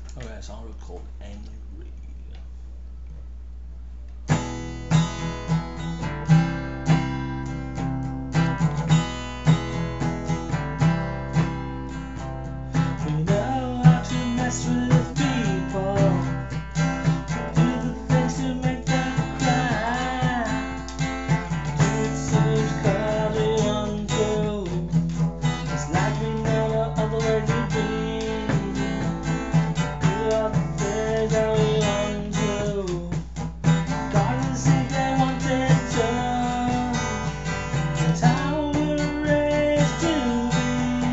Okay, a song called Angry. We know how to mess with people, do the things to make them cry, do it so clearly untrue. It's like we know no other way to be. Do all the things that we want to, regardless if they wanted to. It's how we're raised to be.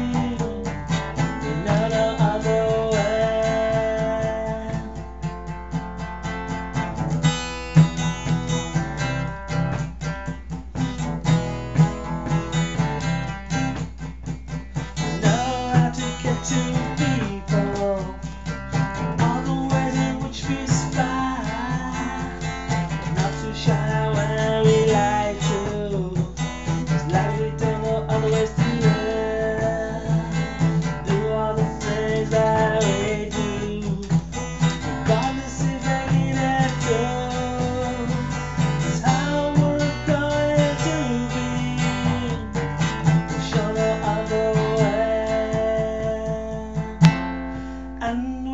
We know no other way. We know how to get to people, all the ways in which we spy, not too shy when we like to. It's like we don't know other ways to live, do all the things that we do, regardless if they need it good. It's how we're going to be. We show no other way. And